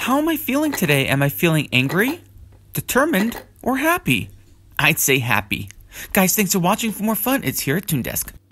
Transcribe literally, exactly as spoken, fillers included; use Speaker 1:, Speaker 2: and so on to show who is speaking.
Speaker 1: How am I feeling today? Am I feeling angry, determined, or happy? I'd say happy. Guys, thanks for watching. For more fun, it's here at Toon Desk.